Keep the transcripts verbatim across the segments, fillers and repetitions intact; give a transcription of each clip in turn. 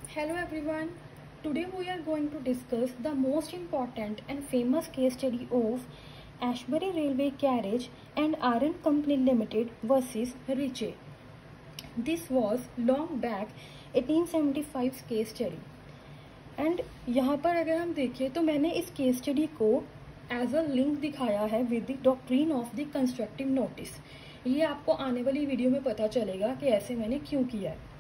Hello everyone. Today we are going to discuss the most important and famous case study of Ashbury Railway Carriage and Iron Company Limited versus Ritchie. This was long back eighteen seventy-five case study. And यहाँ पर अगर हम देखें तो मैंने इस case study को as a link दिखाया है with the doctrine of the constructive notice. ये आपको आने वाली वीडियो में पता चलेगा कि ऐसे मैंने क्यों किया है।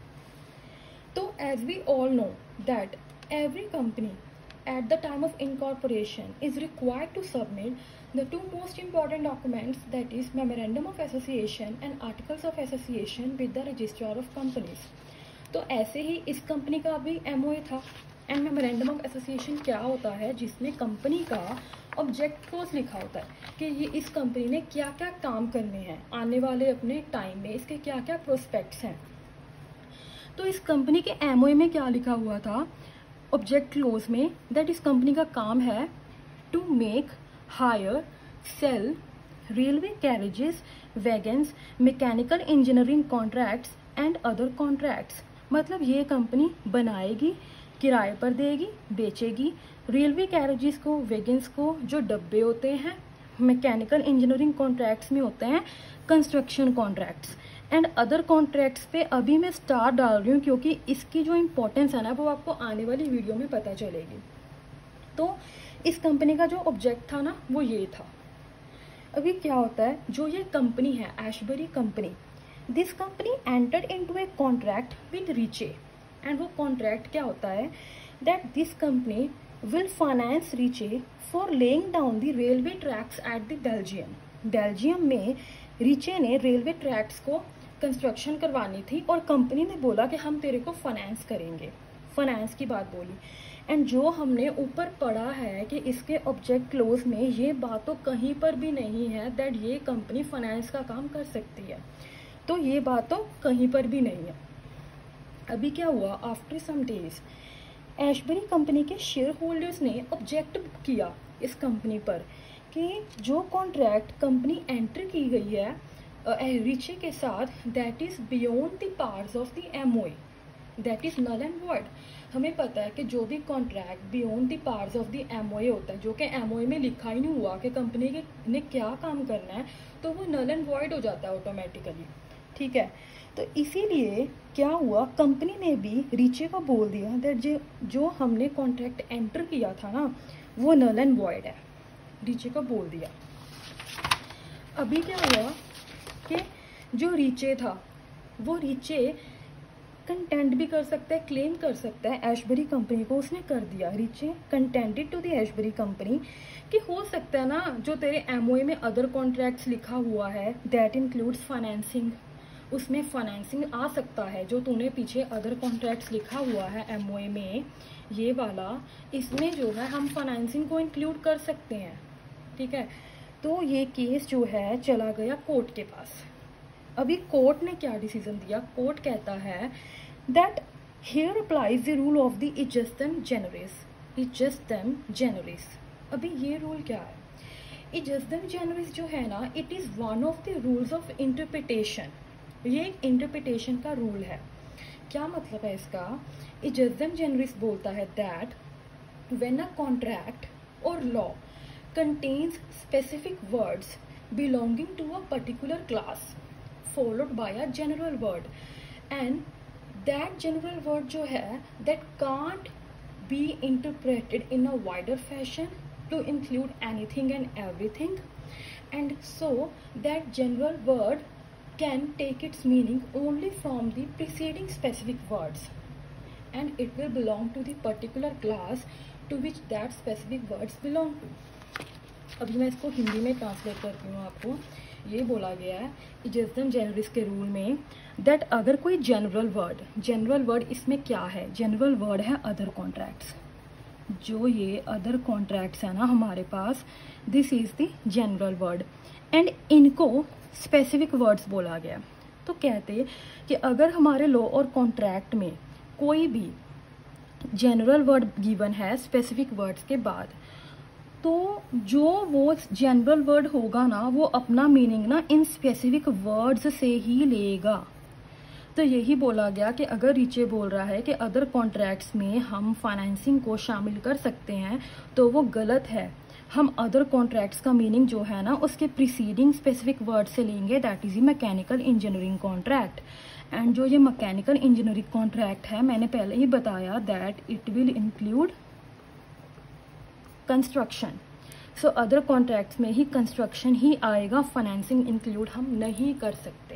तो as we all know that every company at the time of incorporation is required to submit the two most important documents, that is memorandum of association and articles of association with the registrar of companies. तो ऐसे ही इस company का भी MOA था। And memorandum of association क्या होता है, जिसमें कंपनी का ऑब्जेक्ट क्लोज लिखा होता है कि ये इस कंपनी ने क्या क्या काम करने हैं आने वाले अपने टाइम में, इसके क्या क्या प्रोस्पेक्ट्स हैं। तो इस कंपनी के एमओए में क्या लिखा हुआ था ऑब्जेक्ट क्लोज में, दैट इस कंपनी का काम है to make, hire, sell railway carriages, wagons, mechanical engineering contracts and other contracts. मतलब ये कंपनी बनाएगी, किराए पर देगी, बेचेगी रेलवे कैरेजेस को, वैगन्स को, जो डब्बे होते हैं, मैकेनिकल इंजीनियरिंग कॉन्ट्रैक्ट्स में होते हैं construction contracts and other contracts पे अभी मैं स्टार डाल रही हूँ क्योंकि इसकी जो इम्पोर्टेंस है ना वो आपको आने वाली वीडियो में पता चलेगी। तो इस कंपनी का जो ऑब्जेक्ट था ना वो ये था। अभी क्या होता है, जो ये कंपनी है Ashbury company, this company entered into a contract with Riche. And वो कॉन्ट्रैक्ट क्या होता है, that this company will finance Riche for laying down the railway tracks at the Belgium. Belgium में रीचे ने रेलवे ट्रैक्स को construction करवानी थी और कंपनी ने बोला कि हम तेरे को फाइनेंस करेंगे, फाइनेंस की बात बोली। एंड जो हमने ऊपर पढ़ा है कि इसके ऑब्जेक्ट क्लोज में ये बात तो कहीं पर भी नहीं है दैट ये कंपनी फाइनेंस का काम कर सकती है, तो ये बात तो कहीं पर भी नहीं है। अभी क्या हुआ, after some days Ashbury company के शेयर होल्डर्स ने ऑब्जेक्ट किया इस कंपनी पर कि जो कॉन्ट्रैक्ट कंपनी एंटर की गई है रीचे के साथ, that is beyond the powers of the MOA, that is null and void. हमें पता है कि जो भी contract beyond the powers of the MOA होता है, जो कि एमओए में लिखा ही नहीं हुआ कि कंपनी के ने क्या काम करना है, तो वो नल एंड वॉइड हो जाता है ऑटोमेटिकली। ठीक है, तो इसीलिए क्या हुआ, कंपनी ने भी रीचे को बोल दिया दैट जो जो हमने कॉन्ट्रैक्ट एंटर किया था ना वो नल एंड वॉइड है, रीचे को बोल दिया। अभी क्या हुआ कि जो रीचे था वो रीचे कंटेंट भी कर सकता है, क्लेम कर सकता है एशबरी कंपनी को, उसने कर दिया। Riche contended to the Ashbury company कि हो सकता है ना जो तेरे एमओए में अदर कॉन्ट्रैक्ट्स लिखा हुआ है दैट इंक्लूड्स फाइनेंसिंग, उसमें फाइनेंसिंग आ सकता है। जो तूने पीछे अदर कॉन्ट्रैक्ट्स लिखा हुआ है एमओए में ये वाला, इसमें जो है हम फाइनेंसिंग को इंक्लूड कर सकते हैं। ठीक है, तो ये केस जो है चला गया कोर्ट के पास। अभी कोर्ट ने क्या डिसीजन दिया, कोर्ट कहता है that here applies the rule of the ejusdem generis, ejusdem generis. अभी ये रूल क्या है, इजस्टम जेनरिस जो है ना, it is one of the rules of interpretation. ये एक इंटरप्रिटेशन का रूल है। क्या मतलब है इसका, इजस्टम जेनरिस बोलता है दैट व्हेन अ कॉन्ट्रैक्ट और law contains specific words belonging to a particular class followed by a general word, and that general word जो है that can't be interpreted in a wider fashion to include anything and everything, and so that general word can take its meaning only from the preceding specific words and it will belong to the particular class to which that specific words belong to। अभी मैं इसको हिंदी में translate करती हूँ आपको। ये बोला गया है इजस्टम जेनरिस के रूल में दैट अगर कोई जनरल वर्ड, जनरल वर्ड इसमें क्या है, जनरल वर्ड है अदर कॉन्ट्रैक्ट्स। जो ये अदर कॉन्ट्रैक्ट्स है ना हमारे पास, this is the general word and इनको स्पेसिफिक वर्ड्स बोला गया। तो कहते कि अगर हमारे लॉ और कॉन्ट्रैक्ट में कोई भी जनरल वर्ड गिवन है स्पेसिफिक वर्ड्स के बाद, तो जो वो जनरल वर्ड होगा ना वो अपना मीनिंग ना इन स्पेसिफिक वर्ड्स से ही लेगा। तो यही बोला गया कि अगर रीचे बोल रहा है कि अदर कॉन्ट्रैक्ट्स में हम फाइनेंसिंग को शामिल कर सकते हैं तो वो गलत है। हम अदर कॉन्ट्रैक्ट्स का मीनिंग जो है ना उसके प्रीसीडिंग स्पेसिफिक वर्ड से लेंगे, that is mechanical engineering contract. And जो ये मैकेनिकल इंजीनियरिंग कॉन्ट्रैक्ट है मैंने पहले ही बताया that it will include construction. So other contracts में ही कंस्ट्रक्शन ही आएगा, फाइनेंसिंग इंक्लूड हम नहीं कर सकते।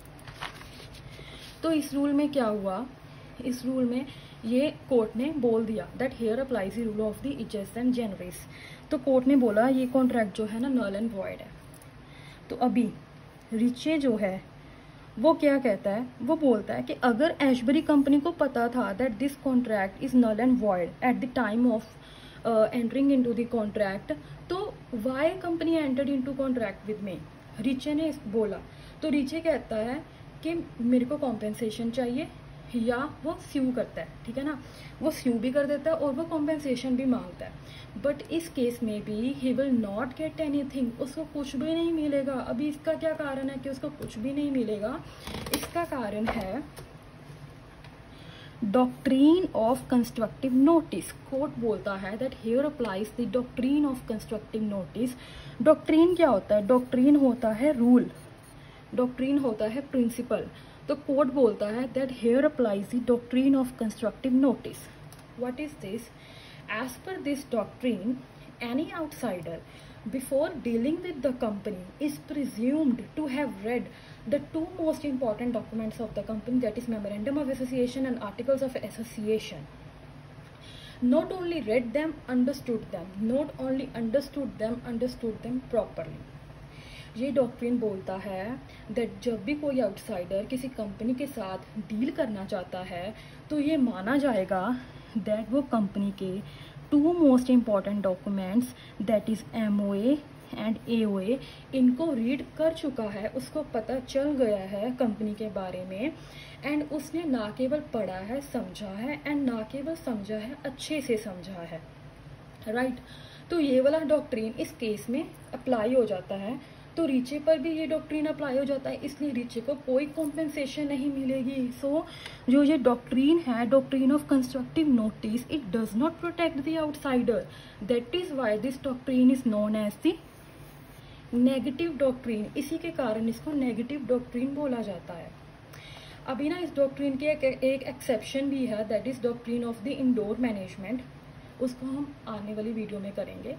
तो इस रूल में क्या हुआ, इस रूल में ये कोर्ट ने बोल दिया that here applies the rule of the इजेस एंड जेनरिस। तो कोर्ट ने बोला ये कॉन्ट्रैक्ट जो है ना नल एंड वॉइड है। तो अभी रिचे जो है वो क्या कहता है, वो बोलता है कि अगर एशबरी कंपनी को पता था that this contract is null and void at the time of entering into the contract, तो why company entered into contract with me, Riche ने बोला। तो रिचे कहता है कि मेरे को कॉम्पेंसेशन चाहिए, या वो स्यू करता है, ठीक है ना, वो स्यू भी कर देता है और वो कॉम्पेंसेशन भी मांगता है। बट इस केस में भी he will not get anything, उसको कुछ भी नहीं मिलेगा। अभी इसका क्या कारण है कि उसको कुछ भी नहीं मिलेगा? इसका कारण है doctrine of constructive notice. Court बोलता है that here applies the doctrine of constructive notice. Doctrine क्या होता है? डॉक्ट्रीन होता है रूल, डॉक्ट्रीन होता है प्रिंसिपल। तो कोर्ट बोलता है that here applies the doctrine of constructive notice. What is this? As per this doctrine any outsider before dealing with the company is presumed to have read the two most important documents of the company, that is memorandum of association and articles of association. Not only read them, understood them, not only understood them, understood them properly. ये doctrine बोलता है that जब भी कोई outsider किसी company के साथ deal करना चाहता है तो ये माना जाएगा दैट वो कंपनी के two most important documents that is MOA and AOA इनको रीड कर चुका है, उसको पता चल गया है कंपनी के बारे में, एंड उसने ना केवल पढ़ा है, समझा है, एंड ना केवल समझा है, अच्छे से समझा है, राइट right? तो ये वाला डॉक्ट्रिन इस केस में अप्लाई हो जाता है। तो रीचे पर भी ये डॉक्ट्रिन अप्लाई हो जाता है, इसलिए रीचे को कोई कॉम्पेंसेशन नहीं मिलेगी। सो so, जो ये डॉक्ट्रिन है, doctrine of constructive notice, it does not protect the outsider, that is why this doctrine is known as the negative doctrine. इसी के कारण इसको नेगेटिव डॉक्ट्रिन बोला जाता है। अभी ना इस डॉक्ट्रिन के एक, एक एक्सेप्शन भी है, that is doctrine of the indoor management, उसको हम आने वाली वीडियो में करेंगे।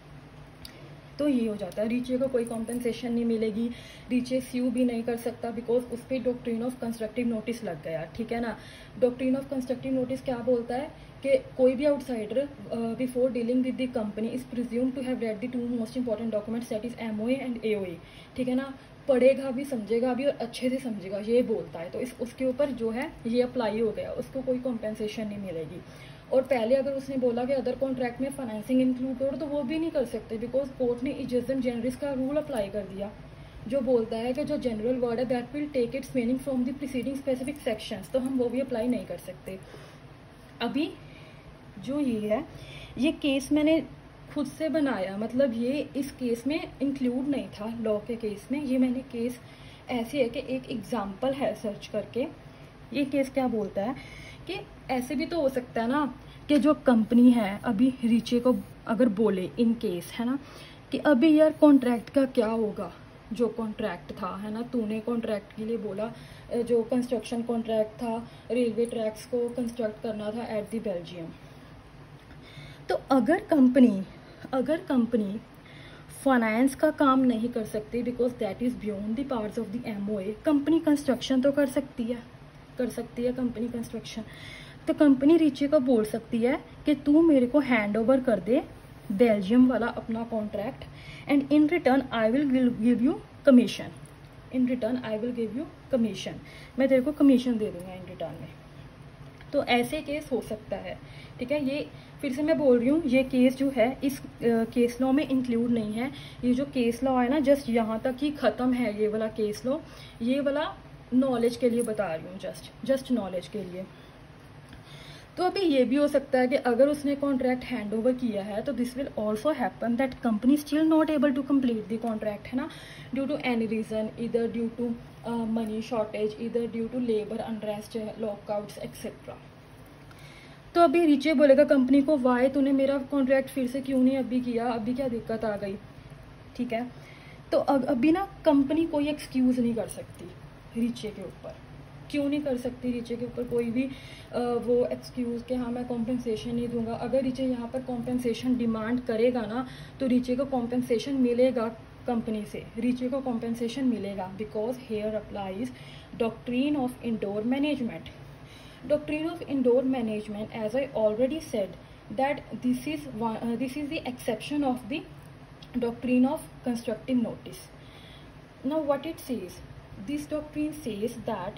तो ये हो जाता है, रीचे को कोई कॉम्पेंसेशन नहीं मिलेगी, रीचे स्यू भी नहीं कर सकता बिकॉज उस पर डॉक्ट्रिन ऑफ कंस्ट्रक्टिव नोटिस लग गया, ठीक है ना। डॉक्ट्रिन ऑफ कंस्ट्रक्टिव नोटिस क्या बोलता है कि कोई भी outsider before dealing with the company is presume to have read the two most important documents that is MOA and AOA, ठीक है ना, पढ़ेगा भी, समझेगा भी और अच्छे से समझेगा, ये बोलता है। तो इस उसके ऊपर जो है ये अप्लाई हो गया, उसको कोई कॉम्पेंसेशन नहीं मिलेगी। और पहले अगर उसने बोला कि अदर कॉन्ट्रैक्ट में फाइनेंसिंग इंक्लूड करो तो वो भी नहीं कर सकते बिकॉज कोर्ट ने इजेस एंड जेनरिस का रूल अप्लाई कर दिया, जो बोलता है कि जो जनरल वर्ड है that will take its meaning from the preceding specific sections, तो हम वो भी अप्लाई नहीं कर सकते। अभी जो ये है, ये केस मैंने खुद से बनाया, मतलब ये इस केस में इंक्लूड नहीं था, लॉ के केस में। ये मैंने केस ऐसे है कि एक एग्जाम्पल है सर्च करके। ये केस क्या बोलता है कि ऐसे भी तो हो सकता है ना कि जो कंपनी है अभी रीचे को अगर बोले इन केस, है ना, कि अभी यार कॉन्ट्रैक्ट का क्या होगा, जो कॉन्ट्रैक्ट था, है ना, तूने कॉन्ट्रैक्ट के लिए बोला, जो कंस्ट्रक्शन कॉन्ट्रैक्ट था, रेलवे ट्रैक्स को कंस्ट्रक्ट करना था एट दी बेल्जियम। तो अगर कंपनी अगर कंपनी फाइनेंस का काम नहीं कर सकती because that is beyond the parts of the MOA, company construction तो कर सकती है कर सकती है कंपनी कंस्ट्रक्शन। तो कंपनी रीचे को बोल सकती है कि तू मेरे को हैंड ओवर कर दे बेल्जियम वाला अपना contract, and in return I will give you commission, in return I will give you commission, मैं तेरे को कमीशन दे दूंगा इन रिटर्न में। तो ऐसे केस हो सकता है, ठीक है। ये फिर से मैं बोल रही हूँ, ये केस जो है इस केस लॉ में इंक्लूड नहीं है। ये जो केस लॉ है ना, जस्ट यहाँ तक ही खत्म है ये वाला केस लॉ, ये वाला नॉलेज के लिए बता रही हूँ, जस्ट जस्ट नॉलेज के लिए। तो अभी ये भी हो सकता है कि अगर उसने कॉन्ट्रैक्ट हैंड ओवर किया है तो this will also happen that company still not able to complete the contract, है ना, ड्यू टू एनी रीजन, इधर ड्यू टू मनी शॉर्टेज, इधर due to labour unrest, lockouts etcetera. तो अभी रिचे बोलेगा कंपनी को, वाई तूने मेरा कॉन्ट्रैक्ट फिर से क्यों नहीं अभी किया, अभी क्या दिक्कत आ गई, ठीक है। तो अभी ना कंपनी कोई एक्सक्यूज नहीं कर सकती रिचे के ऊपर। क्यों नहीं कर सकती रिचे के ऊपर कोई भी आ, वो एक्सक्यूज़ कि हाँ मैं कॉम्पेंसेशन नहीं दूंगा। अगर रिचे यहाँ पर कॉम्पेंसेशन डिमांड करेगा ना तो रिचे को कॉम्पेंसेशन मिलेगा कंपनी से, रिचे को कॉम्पेंसेशन मिलेगा, because here applies doctrine of indoor management. Doctrine of indoor management, as I already said, that this is this is the exception of the doctrine of constructive notice. Now what it says, this doctrine says that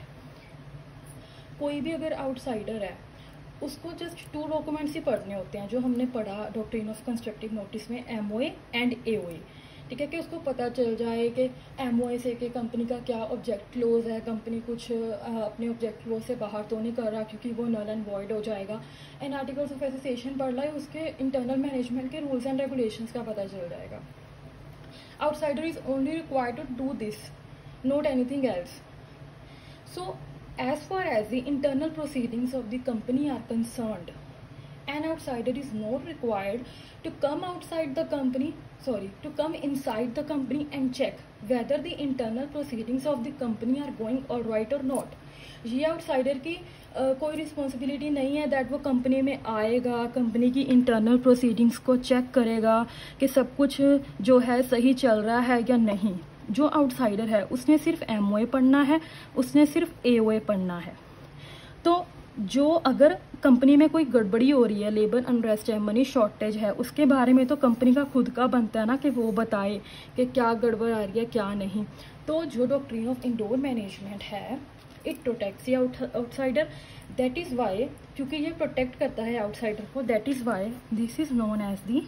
कोई भी अगर outsider है उसको just to documents ही पढ़ने होते हैं जो हमने पढ़ा डॉक्ट्रिन ऑफ कंस्ट्रक्टिव नोटिस में, एमओए एंड एओए, ठीक है, कि उसको पता चल जाए कि एमओए से कि कंपनी का क्या ऑब्जेक्ट क्लोज है, कंपनी कुछ अपने ऑब्जेक्ट क्लोज से बाहर तो नहीं कर रहा क्योंकि वो नल एंड वॉइड हो जाएगा। एंड आर्टिकल्स ऑफ एसोसिएशन पढ़ रहा है, उसके इंटरनल मैनेजमेंट के रूल्स एंड रेगुलेशंस का पता चल जाएगा। Outsider is only required to do this, not anything else. So as far as the internal proceedings of the company are concerned, an outsider is not required to come outside the company, sorry, to come inside the company and check whether the internal proceedings of the company are going all right or not. ये outsider की uh, कोई responsibility नहीं है that वो company में आएगा, company की internal proceedings को चेक करेगा कि सब कुछ जो है सही चल रहा है या नहीं। जो आउटसाइडर है उसने सिर्फ एमओए पढ़ना है, उसने सिर्फ एओए पढ़ना है। तो जो अगर कंपनी में कोई गड़बड़ी हो रही है, लेबर अनरेस्ट है, मनी शॉर्टेज है, उसके बारे में तो कंपनी का खुद का बनता है ना कि वो बताए कि क्या गड़बड़ आ रही है क्या नहीं। तो जो डॉक्ट्रिन ऑफ इंडोर मैनेजमेंट है, it protects outsider, that is why, क्योंकि ये प्रोटेक्ट करता है आउटसाइडर को, that is why this is known as the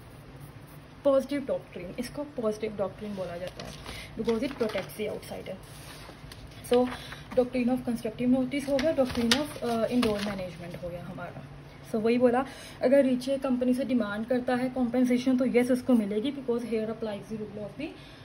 positive doctrine. इसको पॉजिटिव डॉक्ट्रिन बोला जाता है because it protects the outsider. So doctrine of constructive notice हो गया, डॉक्ट्रिन ऑफ इंडोर मैनेजमेंट हो गया हमारा। सो so, वही बोला, अगर रिचे कंपनी से डिमांड करता है कॉम्पेंसेशन तो येस उसको मिलेगी because here applies the rule of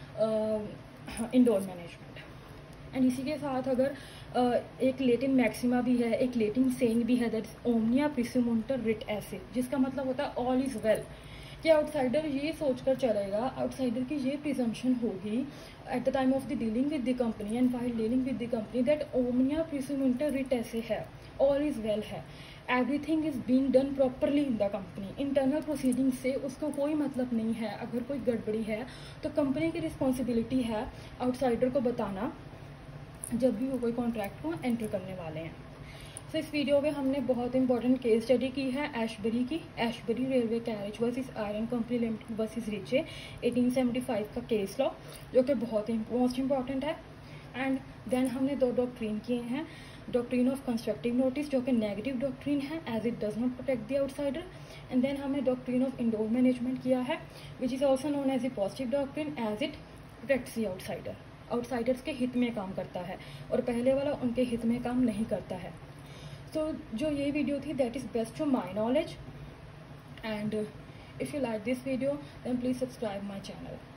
the indoor management. And इसी के साथ अगर uh, एक लेटिन मैक्सिमा भी है, एक लेटिन सेइंग भी है, दैट इज ओमनिया प्रिसुमुंटर रिट एसे, जिसका मतलब होता है ऑल इज वेल, कि आउटसाइडर ये सोचकर चलेगा, आउटसाइडर की ये प्रिजम्पशन होगी at the time of the dealing with the company and while dealing with the company that ओमनिया प्रिसुमुंटर रिट ऐसे है, ऑल इज वेल है, everything is being done properly in the company. Internal proceeding से उसको कोई मतलब नहीं है, अगर कोई गड़बड़ी है तो कंपनी की रिस्पॉन्सिबिलिटी है आउटसाइडर को बताना जब भी वो कोई कॉन्ट्रैक्ट को एंटर करने वाले हैं। तो इस वीडियो में हमने बहुत इंपॉर्टेंट केस स्टडी की है एशबरी की, Ashbury railway carriage versus iron company limited versus Riche अठारह सौ पचहत्तर का केस लॉ, जो कि बहुत मोस्ट इंपॉर्टेंट है। एंड देन हमने दो डॉक्ट्रीन किए हैं, डॉक्ट्रीन ऑफ कंस्ट्रक्टिव नोटिस जो कि नेगेटिव डॉक्ट्रीन है as it does not protect the outsider, and then हमने डॉक्ट्रीन ऑफ इंडोर मैनेजमेंट किया है which is also known as a positive doctrine as it protects the outsider, outsiders के हित में काम करता है, और पहले वाला उनके हित में काम नहीं करता है। तो जो ये वीडियो थी that is best to my knowledge, and if you like this video then please subscribe my channel.